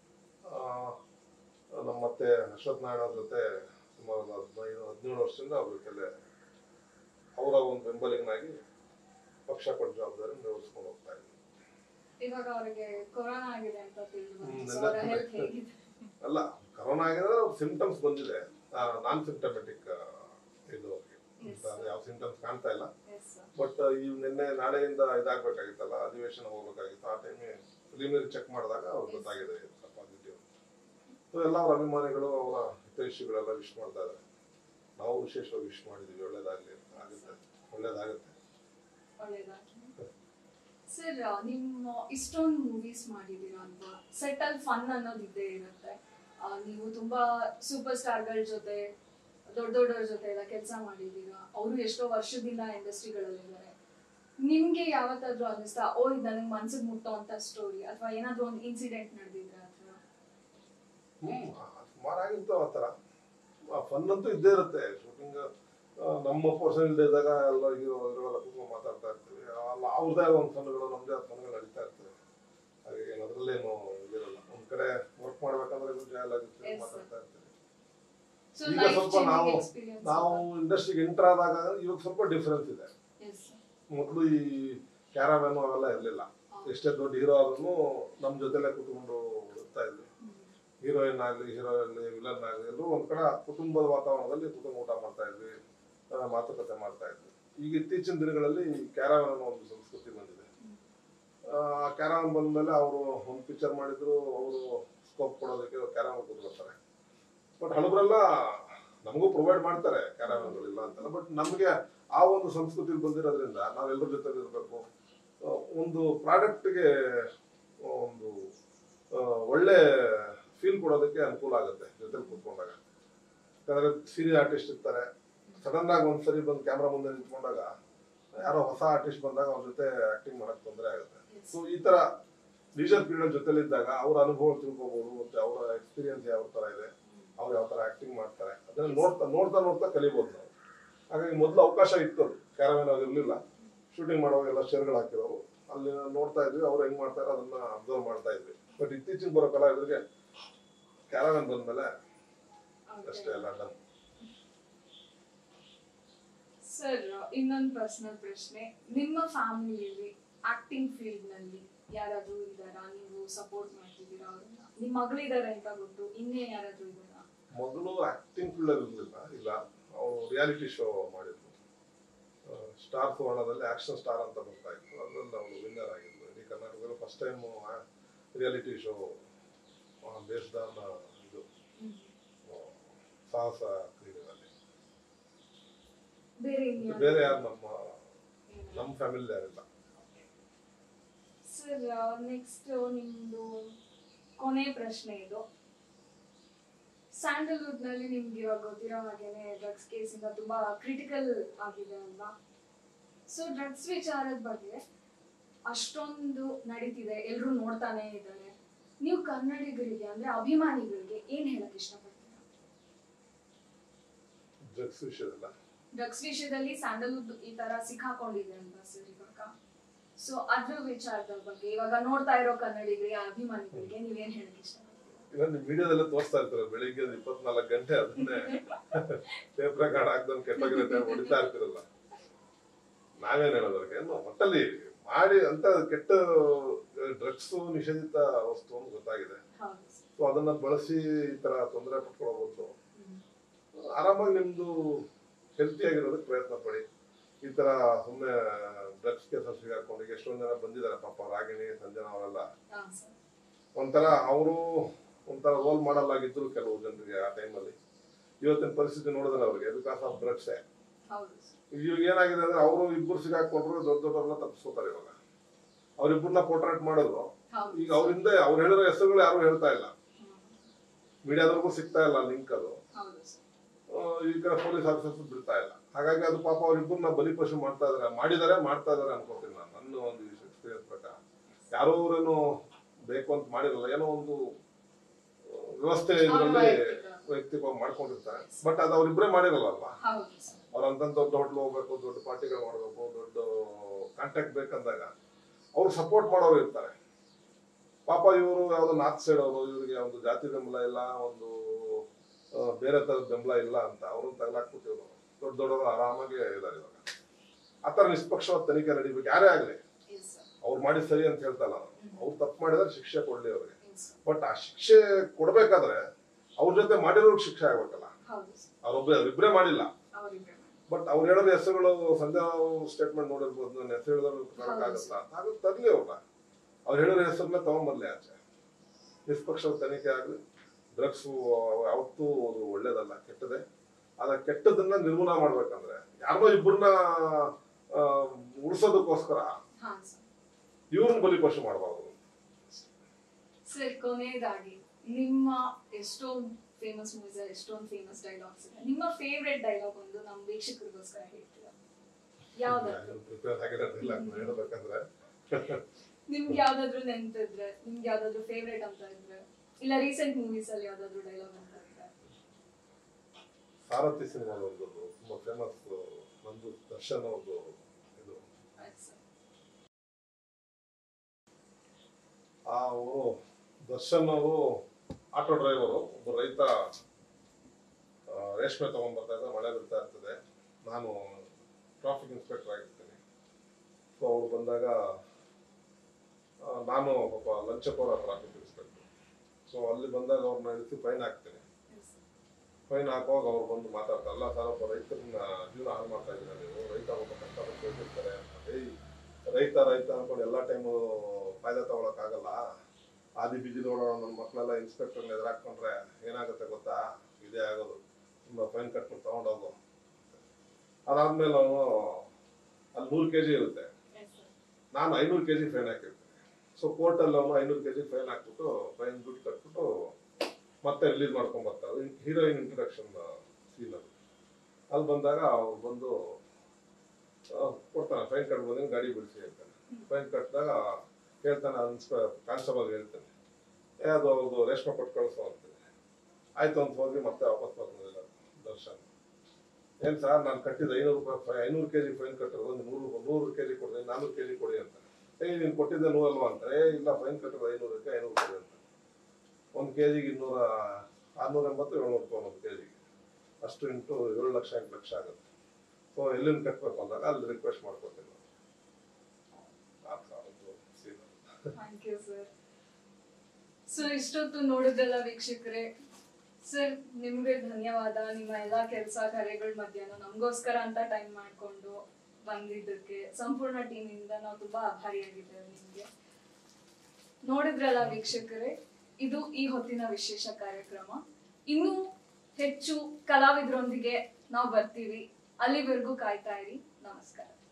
ನಮ್ಮ ಮತ್ತೆ ಅಶ್ವಥ್ ನಾರಾಯಣ್ ಅವ್ರ ಜೊತೆ ಸುಮಾರು ಹದಿನೈದು ಹದಿನೇಳು ವರ್ಷದಿಂದ ಅವ್ರ ಜೊತೆಲೆ ಅವರ ಒಂದು ಬೆಂಬಲಿಗನಾಗಿ ಪಕ್ಷ ಕೊಟ್ಟ ಜವಾಬ್ದಾರಿ ನಿರ್ವಹಿಸ್ಕೊಂಡು ಹೋಗ್ತಾ ಇದ್ದೀನಿ. ಇವಾಗ ಅವರಿಗೆ ಕೊರೋನಾ ಆಗಿದೆ ಅಂತ ತಿಳಿದು ಹ್ಮ್, ಸೊ ಅವರ ಹೆಲ್ತ್ ಹೇಗಿದೆ? ಅಲ್ಲ, ಕರೋನಾ ಆಗಿದ್ರೆ ಅವ್ರ ಸಿಂಪ್ಟಮ್ಸ್ ಬಂದಿದೆ, ನಾನ್ ಸಿಂಪ್ಟಮೆಟಿಕ್ ಇದು ಅವ್ರಿಗೆ ಯಾವ ಸಿಂಪ್ಟಮ್ಸ್ ಕಾಣ್ತಾ ಇಲ್ಲ. Yes, sir. ಬಟ್ ಈ ನಿನ್ನೆ ನಾಳೆಯಿಂದ ಇದಾಗಬೇಕಾಗಿತ್ತಲ್ಲ, ಅಧಿವೇಶನ ಹೋಗ್ಬೇಕಾಗಿತ್ತು, ಆ ಟೈಮ್ ಪ್ರಿಲಿಮಿನರಿ ಚೆಕ್ ಮಾಡಿದಾಗ ಅವ್ರಿಗೆ ಗೊತ್ತಾಗಿದೆ ಪಾಸಿಟಿವ್. ಸೊ ಎಲ್ಲ ಅವ್ರ ಅಭಿಮಾನಿಗಳು ಅವರ ಹಿತೈಷಿಗಳೆಲ್ಲ ವಿಶ್ ಮಾಡ್ತಾ ಇದ್ದಾರೆ. ನಾವು ವಿಶೇಷವಾಗಿ ವಿಶ್ ಮಾಡಿದೀವಿ, ಒಳ್ಳೇದಾಗ್ಲಿ, ಆಗುತ್ತೆ, ಒಳ್ಳೇದಾಗುತ್ತೆ. ಒಳ್ಳೇದಾಗಿ. ಸರ್ ನಿಮ್ಮ ಇಷ್ಟೊಂದು ಮೂವೀಸ್ ಮಾಡಿದೀರಾ ಅಲ್ವಾ, ಸೆಟಲ್ ಫನ್ ಅನ್ನೋದು ಇದ್ದೇ ಇರುತ್ತೆ. ಆ, ನೀವು ತುಂಬಾ ಸೂಪರ್ ಸ್ಟಾರ್ಗಳ ಜೊತೆ ದೊಡ್ಡ ದೊಡ್ಡವ್ರ ಜೊತೆ ಎಲ್ಲ ಕೆಲಸ ಮಾಡಿದೀರಾ. ಅವರು ಎಷ್ಟೋ ವರ್ಷದಿಂದ ಇಂಡಸ್ಟ್ರಿಗಳಲ್ಲಿದ್ದಾರೆ. ನಿಮ್ಗೆ ಯಾವತ್ತಾದ್ರೂ ಅನ್ನಿಸ್ತಾ ಓ ಇದು ನನಗೆ ಮನ್ಸಿಗೆ ಮುಟ್ಟೋ ಅಂತ ಸ್ಟೋರಿ ಅಥವಾ ಏನಾದ್ರೂ ಒಂದು ಇನ್ಸಿಡೆಂಟ್ ನಡೆದಿದ್ರೆ ಅಥವಾ? ಹ್ಮ್ ಸುಮಾರಾಗಿರ್ತಾವ ಆ ಥರ. ಫನ್ ಅಂತೂ ಇದ್ದೇ ಇರುತ್ತೆ. ಶೂಟಿಂಗ್ ನಮ್ಮ ಪರ್ಸನ್ ಇಲ್ಲದೆ ಇದ್ದಾಗ ಎಲ್ಲ ಹೀರೋ ಹೀರೋಲ್ಲ ಕೂತ್ಕೊಂಡು ಮಾತಾಡ್ತಾ ಇರ್ತೀವಿ. ಅಲ್ಲ ಅವ್ರದ್ದೇ ಒಂದು ಫನ್ಗಳು ನಮ್ದೇ ಫನ್ಗಳು ನಡೀತಾ ಇರ್ತವೆ. ಹಾಗೆ ಏನು ಅದರಲ್ಲೇನು ಇದಿರಲ್ಲ. ಒಂದ್ ಕಡೆ ವರ್ಕ್ ಮಾಡ್ಬೇಕಂದ್ರೆ ಜಾಯಲ್ ಆಗುತ್ತೆ, ಮಾತಾಡ್ತಾ ಇರ್ತೀವಿ. So ಈಗ life ಸ್ವಲ್ಪ changing ನಾವು experience ನಾವು ಅಂತ. ಇಂಡಸ್ಟ್ರಿಗೆ ಎಂಟರ್ ಆದಾಗ ಇವಾಗ ಸ್ವಲ್ಪ ಡಿಫ್ರೆನ್ಸ್ ಇದೆ. Yes, sir. ಮೊದಲು ಈ ಕ್ಯಾರಾವ್ಯಾನು ಅವೆಲ್ಲ ಇರಲಿಲ್ಲ. ಎಷ್ಟೇ ದೊಡ್ಡ ಹೀರೋ ಆದ್ರೂ ನಮ್ಮ ಜೊತೆಲೆ ಕುತ್ಕೊಂಡು ಇರ್ತಾ ಇದ್ವಿ. ಹೀರೋಯಿನ್ ಆಗ್ಲಿ, ಹೀರೋ ಆಗಲಿ, ವಿಲನ್ ಆಗಲಿ, ಎಲ್ಲರೂ ಒಂದ್ ಕಡೆ ಕುಟುಂಬದ ವಾತಾವರಣದಲ್ಲಿ ಕುಟುಂಬ ಊಟ ಮಾಡ್ತಾ ಇದ್ವಿ, ಆ, ಮಾತುಕತೆ ಮಾಡ್ತಾ ಇದ್ವಿ. ಈಗ ಇತ್ತೀಚಿನ ದಿನಗಳಲ್ಲಿ ಕ್ಯಾರಾವನ್ ಅನ್ನೋ ಒಂದು ಸಂಸ್ಕೃತಿ ಬಂದಿದೆ. ಆ ಕ್ಯಾರಾವನ್ ಬಂದ್ಮೇಲೆ ಅವರು ಒಂದು ಪಿಕ್ಚರ್ ಮಾಡಿದ್ರು, ಅವರು ಸ್ಕೋಪ್ ಕೊಡೋದಕ್ಕೆ ಕ್ಯಾರಾವನ್ ಕೂತ್ಕೊಳ್ತಾರೆ. ಬಟ್ ಹಳಬರೆಲ್ಲ ನಮಗೂ ಪ್ರೊವೈಡ್ ಮಾಡ್ತಾರೆ ಕ್ಯಾರಾವನ್ಗಳಿಲ್ಲ ಅಂತಲ್ಲ. ಬಟ್ ನಮಗೆ ಆ ಒಂದು ಸಂಸ್ಕೃತಿ ಬಂದಿರೋದ್ರಿಂದ ನಾವೆಲ್ಲರ ಜೊತೆ ಇರಬೇಕು. ಒಂದು ಪ್ರಾಡಕ್ಟ್ಗೆ ಒಂದು ಒಳ್ಳೆ ಫೀಲ್ ಕೊಡೋದಕ್ಕೆ ಅನುಕೂಲ ಆಗುತ್ತೆ ಜೊತೆಲಿ ಕೂತ್ಕೊಂಡಾಗ. ಯಾಕಂದ್ರೆ ಸೀನಿಯರ್ ಆರ್ಟಿಸ್ಟ್ ಇರ್ತಾರೆ, ಸಡನ್ ಆಗಿ ಒಂದ್ಸರಿ ಬಂದು ಕ್ಯಾಮ್ರಾ ಮುಂದೆ ನಿಂತ್ಕೊಂಡಾಗ ಯಾರೋ ಹೊಸ ಆರ್ಟಿಸ್ಟ್ ಬಂದಾಗ ಅವ್ರ ಜೊತೆ ಆಕ್ಟಿಂಗ್ ಮಾಡಕ್ ತೊಂದರೆ ಆಗುತ್ತೆ. ಸೊ ಈ ತರ ಲೀಜರ್ ಪೀರಿಯಡ್ ಜೊತೆಲಿ ಇದ್ದಾಗ ಅವ್ರ ಅನುಭವ ತಿಳ್ಕೊಬಹುದು, ಮತ್ತೆ ಅವರ ಎಕ್ಸ್ಪೀರಿಯನ್ಸ್ ಯಾವ ತರ ಇದೆ, ಅವ್ರು ಯಾವ ತರ ಆಕ್ಟಿಂಗ್ ಮಾಡ್ತಾರೆ, ಅದನ್ನ ನೋಡ್ತಾ ನೋಡ್ತಾ ನೋಡ್ತಾ ಕಲಿಬಹುದು ನಾವು. ಹಾಗಾಗಿ ಮೊದಲು ಅವಕಾಶ ಇತ್ತು, ಕ್ಯಾರವ್ಯಾನ್ ಅವ್ರು ಇರ್ಲಿಲ್ಲ. ಶೂಟಿಂಗ್ ಮಾಡುವಾಗ ಎಲ್ಲ ಶೇರ್ಗಳು ಹಾಕಿರೋರು, ಅಲ್ಲಿ ನೋಡ್ತಾ ಇದ್ವಿ ಅವ್ರು ಹೆಂಗ್ ಮಾಡ್ತಾರೆ ಅದನ್ನ ಅಬ್ಸರ್ವ್ ಮಾಡ್ತಾ ಇದ್ವಿ. ಬಟ್ ಇತ್ತೀಚಿನ ಬರೋ ಕಲಾವಿದರಿಗೆ ಕ್ಯಾರವ್ಯಾನ್ ಬಂದ್ಮೇಲೆ ಅಷ್ಟೇ ಎಲ್ಲ ಡನ್. ಸರ್ ಇನ್ನೊಂದು ಪರ್ಸನಲ್ ಪ್ರಶ್ನೆ, ನಿಮ್ಮ ಫ್ಯಾಮಿಲಿಯಲ್ಲಿ ಆಕ್ಟಿಂಗ್ ಫೀಲ್ಡ್ ನಲ್ಲಿ ಯಾರಾದ್ರೂ ಇದಾರಾ, ನೀವು ಸಪೋರ್ಟ್ ಮಾಡ್ತಿದ್ದೀರಾ ಅವ್ರನ್ನ? ನಿಮ್ ಮಗಳಿದ್ದಾರೆ ಅಂತ ಗೊತ್ತು, ಇನ್ನೇ ಯಾರಾದ್ರೂ ಇದಾರಾ? ಮೊದಲು ಆಕ್ಟಿಂಗ್ ಫೀಲ್ಡ್ ಇರ್ಲಿಲ್ಲ, ಇಲ್ಲ ಅವ್ರು ರಿಯಾಲಿಟಿ ಶೋ ಮಾಡಿದ್ರು. ಸ್ಟಾರ್ ಸುವರ್ಣದಲ್ಲಿ ಆಕ್ಷನ್ ಸ್ಟಾರ್ ಅಂತ ಬರ್ತಾ ಇತ್ತು, ಅದ್ರಲ್ಲಿ ಅವರು ವಿನ್ನರ್ ಆಗಿದ್ರು. ಇಡೀ ಕರ್ನಾಟಕದಲ್ಲಿ first time reality show based on ಇದು ಸಾಹಸ ಕ್ರೀಡೆಗಳಲ್ಲಿ. ಬೇರೆ ಬೇರೆ ಯಾರು ನಮ್ಮ ನಮ್ಮ ಫ್ಯಾಮಿಲಿ ಯಾರಿಲ್ಲ. ಸರ್ ನೆಕ್ಸ್ಟ್ ನಿಮ್ದು ಕೊನೆ ಪ್ರಶ್ನೆ ಇದು. ಸ್ಯಾಂಡಲ್ವುಡ್ ನಲ್ಲಿ ನಿಮ್ಗೆ ಇವಾಗ ಗೊತ್ತಿರೋ ಹಾಗೇನೆ ಡ್ರಗ್ಸ್ ಕೇಸ್ ಇಂದ ತುಂಬಾ ಕ್ರಿಟಿಕಲ್ ಆಗಿದೆ ಅಲ್ವಾ? ಸೊ ಡ್ರಗ್ಸ್ ವಿಚಾರದ ಬಗ್ಗೆ ಅಷ್ಟೊಂದು ನಡೀತಿದೆ, ಎಲ್ರು ನೋಡ್ತಾನೆ ಇದ್ದಾರೆ. ನೀವು ಕನ್ನಡಿಗರಿಗೆ ಅಂದ್ರೆ ಅಭಿಮಾನಿಗಳಿಗೆ ಏನ್ ಹೇಳಕ್ ಇಷ್ಟಪಡ್ತೀರಾ? ಡ್ರಗ್ಸ್ ವಿಷಯದಲ್ಲ, ಡ್ರಗ್ಸ್ ವಿಷಯದಲ್ಲಿ ಸ್ಯಾಂಡಲ್ವುಡ್ ಈ ತರ ಸಿಕ್ಕಾಕೊಂಡಿದೆ ಅಲ್ವಾ ಸರ್ ಇವಾಗ? ಸೊ ಅದ್ರ ವಿಚಾರದ ಬಗ್ಗೆ ಇವಾಗ ನೋಡ್ತಾ ಇರೋ ಕನ್ನಡಿಗರಿಗೆ ಅಭಿಮಾನಿಗಳಿಗೆ ನೀವೇನ್ ಹೇಳಕ್ ಇಷ್ಟಪಡ್ತೀರಾ? ಇಲ್ಲ ನಿಮ್ ಮೀಡಿಯಾದಲ್ಲೇ ತೋರಿಸ್ತಾ ಇರ್ತಾರೆ ಬೆಳಿಗ್ಗೆ ಇಪ್ಪತ್ನಾಲ್ಕು ಗಂಟೆ ಅದನ್ನೇ ಟೇಪ್ ರೆಕಾರ್ಡ್ ಹಾಕ್ದಂಗೆ ಕೆಟ್ಟೋಗಿರುತ್ತೆ ಹೊಡಿತಾ ಇರ್ತಿರಲ್ಲ. ನಾವೇನ್ ಹೇಳೋದಕ್ಕೆ ಏನು ಒಟ್ಟಲ್ಲಿ ಮಾಡಿ ಅಂತ ಕೆಟ್ಟ ಡ್ರಗ್ಸ್ ನಿಷೇಧಿತ ವಸ್ತು ಅಂತ ಗೊತ್ತಾಗಿದೆ. ಸೊ ಅದನ್ನ ಬಳಸಿ ಈ ತರ ತೊಂದರೆ ಪಟ್ಕೊಳ್ಳೋ ಆರಾಮಾಗಿ ನಿಮ್ದು ಹೆಲ್ತಿ ಆಗಿರೋದಕ್ಕೆ ಪ್ರಯತ್ನ ಪಡಿ. ಈ ತರ ಸುಮ್ಮನೆ ಡ್ರಗ್ಸ್ ಕೇಸಲ್ಲಿ ಸಿಗಾಕೊಂಡು ಎಷ್ಟೊಂದ್ ಜನ ಬಂದಿದ್ದಾರೆ ಪಾಪ, ರಾಗಿಣಿ, ಸಂಜನಾ ಅವರೆಲ್ಲ ಒಂಥರ ಅವರು ಒಂಥರ ರೋಲ್ ಮಾಡಲ್ ಆಗಿದ್ರು ಕೆಲವು ಜನರಿಗೆ ಆ ಟೈಮಲ್ಲಿ. ಇವತ್ತಿನ ಪರಿಸ್ಥಿತಿ ನೋಡಿದ್ರೆ ಅವ್ರಿಗೆ ಬಿಕಾಸ್ ಆಫ್ ಡ್ರಗ್ಸೇ. ಇವಾಗ ಏನಾಗಿದೆ ಅಂದ್ರೆ ಅವರು ಇಬ್ಬರು ಸಿಗಾಕೊಂಡ್ರು ದೊಡ್ಡ ದೊಡ್ಡವ್ರನ್ನ ತಪ್ಪಿಸ್ಕೋತಾರೆ. ಇವಾಗ ಅವ್ರಿಬ್ಬರನ್ನ ಪೋರ್ಟ್ರೇಟ್ ಮಾಡಿದ್ರು, ಈಗ ಅವರಿಂದ ಅವ್ರು ಹೇಳಿರೋ ಹೆಸರುಗಳು ಯಾರು ಹೇಳ್ತಾ ಇಲ್ಲ. ಮೀಡಿಯಾದವ್ರಿಗೂ ಸಿಗ್ತಾ ಇಲ್ಲ ಲಿಂಕ್ ಅದು. ಹೌದು ಸರ್. ಆ, ಈ ಕಡೆ ಪೊಲೀಸ್ ಆಫೀಸರ್ಸ್ ಬಿಡ್ತಾ ಇಲ್ಲ. ಹಾಗಾಗಿ ಅದು ಪಾಪ ಅವ್ರಿಬ್ಬರನ್ನ ಬಲಿಪಶು ಮಾಡ್ತಾ ಇದಾರೆ, ಮಾಡಿದಾರೆ ಮಾಡ್ತಾ ಇದಾರೆ ಅನ್ಕೋತೀನಿ ನಾನು, ನನ್ನ ಒಂದು ಎಕ್ಸ್ಪೀರಿಯನ್ಸ್ ಪ್ರಕಾರ. ಯಾರೋ ಅವ್ರೇನು ಬೇಕು ಅಂತ ಮಾಡಿರಲ್ಲ, ಏನೋ ಒಂದು ವ್ಯವಸ್ಥೆ ಇದರಲ್ಲಿ ವೈಯಕ್ತಿಕವಾಗಿ ಮಾಡ್ಕೊಂಡಿರ್ತಾರೆ. ಬಟ್ ಅದು ಅವ್ರಿಬ್ರೇ ಮಾಡಿರಲ್ಲ ಅಲ್ವಾ. ಅವ್ರ ಅಂತಂತ ದೊಡ್ಡ ಹೋಟ್ಲ್ ಹೋಗ್ಬೇಕು, ದೊಡ್ಡ ಪಾರ್ಟಿಗಳು ಮಾಡ್ಬೇಕು, ದೊಡ್ಡ ಕಾಂಟ್ಯಾಕ್ಟ್ ಬೇಕಂದಾಗ ಅವ್ರು ಸಪೋರ್ಟ್ ಮಾಡೋರು ಇರ್ತಾರೆ. ಪಾಪ ಇವರು ಯಾವ್ದೋ ನಾರ್ತ್ ಸೈಡ್ ಅವರು, ಇವರಿಗೆ ಒಂದು ಜಾತಿ ಬೆಂಬಲ ಇಲ್ಲ, ಒಂದು ಬೇರೆ ತರದ ಬೆಂಬಲ ಇಲ್ಲ ಅಂತ ಅವ್ರನ್ನ ತಗಲಾಕ್ಬಿಟ್ಟಿವ್ರು. ದೊಡ್ಡ ದೊಡ್ಡವರು ಆರಾಮಾಗಿ ಇದಾರೆ ಇವಾಗ. ಆತರ ನಿಷ್ಪಕ್ಷವಾದ ತನಿಖೆ ನಡೀಬೇಕು, ಯಾರೇ ಆಗ್ಲಿ. ಅವ್ರು ಮಾಡಿ ಸರಿ ಅಂತ ಹೇಳ್ತಲ್ಲ, ಅವ್ರು ತಪ್ಪು ಮಾಡಿದ್ರೆ ಶಿಕ್ಷೆ ಕೊಡ್ಲಿ ಅವ್ರಿಗೆ. ಬಟ್ ಆ ಶಿಕ್ಷೆ ಕೊಡ್ಬೇಕಾದ್ರೆ ಅವ್ರ ಜೊತೆ ಮಾಡಿರೋರ್ಗೆ ಶಿಕ್ಷೆ ಆಗ್ಬೇಕಲ್ಲ. ಅವ್ರೊಬ್ಬ ಅವ್ರಿಬ್ರೇ ಮಾಡಿಲ್ಲ. ಬಟ್ ಅವ್ರು ಹೇಳೋದು ಹೆಸರುಗಳು ಸಂಧ್ಯಾ ಸ್ಟೇಟ್ಮೆಂಟ್ ನೋಡಿರ್ಬೋದು, ನನ್ನ ಹೆಸರು ಹೇಳಿದ್ರೆ ಆಗತ್ತಾ ಅದು ತರ್ಲಿ ಅವ್ರನ್ನ. ಅವ್ರು ಹೇಳಿರೋ ಹೆಸರನ್ನ ತಗೊಂಬರ್ಲಿ ಆಚೆ. ನಿಷ್ಪಕ್ಷವಾದ ತನಿಖೆ ಆಗ್ಲಿ. ಡ್ರಗ್ಸ್ ಯಾವತ್ತೂ ಅದು ಒಳ್ಳೇದಲ್ಲ, ಕೆಟ್ಟದೆ. ಅದ ಕೆಟ್ಟದನ್ನ ನಿರ್ಮೂಲನೆ ಮಾಡ್ಬೇಕಂದ್ರೆ ಯಾರೋ ಇಬ್ಬರನ್ನ ಉಳಿಸೋದಕ್ಕೋಸ್ಕರ ಇವ್ರನ್ನ ಬಲಿಪಶು ಮಾಡಬಾರ್ದು. ಸರ್, ಕೊನೆಯದಾಗಿ ನಿಮ್ಮ ಎಷ್ಟೊಂದು ಫೇಮಸ್ ಮೂವೀಸ್, ಎಷ್ಟೊಂದು ಫೇಮಸ್ ಡೈಲಾಗ್ಸ್ ಇದೆ, ನಿಮ್ಮ ಫೇವರೇಟ್ ಡೈಲಾಗ್ ಒಂದು ನಮ್ಮ ವೀಕ್ಷಕರಿಗೋಸ್ಕರ ಹೇಳ್ತೀರಾ? ಯಾವ್ದಾದ್ರು ಹೇಳ್ಬೇಕಂದ್ರೆ ನಿಮ್ಗೆ ಯಾವ್ದಾದ್ರು ನೆನ್ಪಿದ್ರೆ, ನಿಮ್ಗೆ ಯಾವ್ದಾದ್ರು ಫೇವರೇಟ್ ಅಂತ ಇದ್ರೆ, ಇಲ್ಲ ರೀಸೆಂಟ್ ಮೂವೀಸ್ ಅಲ್ಲಿ ಯಾವ್ದಾದ್ರು ಡೈಲಾಗ್ ಅಂತ ಇದ್ರೆ? ಸಾರಥಿ ಸಿನಿಮಾ ಒಂದು ತುಂಬಾ ಫೇಮಸ್, ನಂದು ದರ್ಶನ್ ಒಂದು ಇದು. ಆ ಅವರು ದರ್ಶನ್ ಅವರು ಆಟೋ ಡ್ರೈವರು, ಒಬ್ಬ ರೈತ ರೇಷ್ಮೆ ತಗೊಂಡ್ ಬರ್ತಾ ಇದ್ದ, ಮಳೆ ಬೀಳ್ತಾ ಇರ್ತದೆ. ನಾನು ಟ್ರಾಫಿಕ್ ಇನ್ಸ್ಪೆಕ್ಟರ್ ಆಗಿರ್ತೀನಿ. ಸೊ ಅವ್ರು ಬಂದಾಗ ನಾನು ಪಾಪ ಲಂಚಕೋರ ಟ್ರಾಫಿಕ್ ಇನ್ಸ್ಪೆಕ್ಟರ್. ಸೊ ಅಲ್ಲಿ ಬಂದಾಗ ಅವ್ರನ್ನ ಇಳಿಸಿ ಫೈನ್ ಹಾಕ್ತೀನಿ. ಫೈನ್ ಹಾಕುವಾಗ ಅವ್ರು ಬಂದು ಮಾತಾಡ್ತಾರೆ, ಅಲ್ಲ ಸರ್ ಒಬ್ಬ ರೈತರನ್ನ ಜೀವನ ಹಾಳು ಮಾಡ್ತಾ ಇದ್ದೀರಾ ನೀವು, ರೈತ ಒಬ್ಬ ಕಷ್ಟಪಟ್ಟು ಬೆಳೆದಿರ್ತಾರೆ. ಏಯ್ ರೈತ ರೈತ ಅನ್ಕೊಂಡು ಎಲ್ಲಾ ಟೈಮು ಫಾಯ್ದೆ ತಗೊಳಕ್ಕಾಗಲ್ಲ. ಆದಿ ಬೀದಿ ನೋಡೋಣ ನನ್ನ ಮಕ್ಕಳೆಲ್ಲ ಇನ್ಸ್ಪೆಕ್ಟರ್ನ ಎದುರಾಕೊಂಡ್ರೆ ಏನಾಗುತ್ತೆ ಗೊತ್ತಾ, ಇದೇ ಆಗೋದು. ತುಂಬ ಫೈನ್ ಕಟ್ಬಿಟ್ಟು ತಗೊಂಡೋಗು. ಅದಾದ್ಮೇಲೆ ಅವನು ಅಲ್ಲಿ ನೂರು ಕೆ ಜಿ ಇರುತ್ತೆ, ನಾನು ಐನೂರು ಕೆ ಜಿ ಫೈನ್ ಹಾಕಿರ್ತೀನಿ. ಸೊ ಕೋರ್ಟಲ್ಲಿ ಅವನು ಐನೂರು ಕೆ ಜಿ ಫೈನ್ ಹಾಕ್ಬಿಟ್ಟು ಫೈನ್ ದುಡ್ಡು ಕಟ್ಬಿಟ್ಟು ಮತ್ತೆ ರಿಲೀಸ್ ಮಾಡ್ಕೊಂಡ್ ಬರ್ತಾರೆ. ಹೀರೋಯಿನ್ ಇಂಟ್ರೊಡಕ್ಷನ್ ಸೀನ್ ಅದು. ಅಲ್ಲಿ ಬಂದಾಗ ಅವ್ರು ಬಂದು ಕೊಡ್ತಾನೆ, ಫೈನ್ ಕಟ್ ಬಂದ್ರೆ ಗಾಡಿ ಬಿಡಿಸಿ ಹೇಳ್ತಾನೆ. ಫೈನ್ ಕಟ್ಟಿದಾಗ ಹೇಳ್ತಾನೆ, ಕಾನ್ಸ್ಟೇಬಲ್ ಹೇಳ್ತಾನೆ, ಏ ಅದು ಅವ್ರದ್ದು ರೇಷ್ಮೆ ಕೊಟ್ಟು ಕಳಿಸೋ ಅಂತೀನಿ. ಆಯ್ತು ಅಂತ ಹೋಗಿ ಮತ್ತೆ ವಾಪಸ್ ಬಂದಿಲ್ಲ ದರ್ಶನ್. ಏನ್ ಸರ್ ನಾನು ಕಟ್ಟಿದ ಐನೂರು ರೂಪಾಯಿ ಐನೂರು ಕೆ ಜಿ ಫೈನ್ ಕಟ್ಟಿರೋದು, ಒಂದು ನೂರು ನೂರು ಕೆ ಜಿ ಕೊಡಿ, ನಾನ್ನೂರು ಕೆ ಜಿ ಕೊಡಿ ಅಂತ. ಏ ನೀನು ಕೊಟ್ಟಿದ್ದೆ ನೂರಲ್ವಾ ಅಂತಾರೆ. ಏ ಇಲ್ಲ, ಫೈನ್ ಕಟ್ಟಿರೋದು ಐನೂರಕ್ಕೆ ಐನೂರು ಕೊಡಿ ಅಂತ. ಒಂದು ಕೆ ಜಿಗೆ ಇನ್ನೂರ ಆರ್ನೂರ ಎಂಬತ್ತು ಏಳ್ನೂರು ರೂಪಾಯಿ ಒಂದು ಕೆ ಜಿಗೆ. ಅಷ್ಟು ಇಂಟು ಏಳು ಲಕ್ಷ ಎಂಟು ಲಕ್ಷ ಆಗುತ್ತೆ. ಸೊ ಎಲ್ಲಿಂದ ಕಟ್ಬೇಕು ಅಂದಾಗ ಅಲ್ಲಿ ರಿಕ್ವೆಸ್ಟ್ ಮಾಡ್ಕೊತೀನಿ. Thank you sir. ಸೊ ಇಷ್ಟೊತ್ತು ನೋಡಿದ್ರಲ್ಲ ವೀಕ್ಷಕರೇ. ಸರ್ ನಿಮ್ಗೆ ಧನ್ಯವಾದ. ನಿಮ್ಮ ಎಲ್ಲಾ ಕೆಲಸ ಕಾರ್ಯಗಳ ಮಧ್ಯಾಹ್ನ ನಮಗೋಸ್ಕರ ಅಂತ ಟೈಮ್ ಮಾಡ್ಕೊಂಡು ಬಂದಿದ್ದಕ್ಕೆ ಸಂಪೂರ್ಣ ಟೀಮ್ ಇಂದ ನಾವು ತುಂಬಾ ಆಭಾರಿಯಾಗಿದ್ದೇವೆ ನಿಮ್ಗೆ. ನೋಡಿದ್ರಲ್ಲ ವೀಕ್ಷಕರೇ, ಇದು ಈ ಹೊತ್ತಿನ ವಿಶೇಷ ಕಾರ್ಯಕ್ರಮ. ಇನ್ನು ಹೆಚ್ಚು ಕಲಾವಿದರೊಂದಿಗೆ ನಾವು ಬರ್ತೀವಿ. ಅಲ್ಲಿವರೆಗೂ ಕಾಯ್ತಾ ಇರಿ. ನಮಸ್ಕಾರ.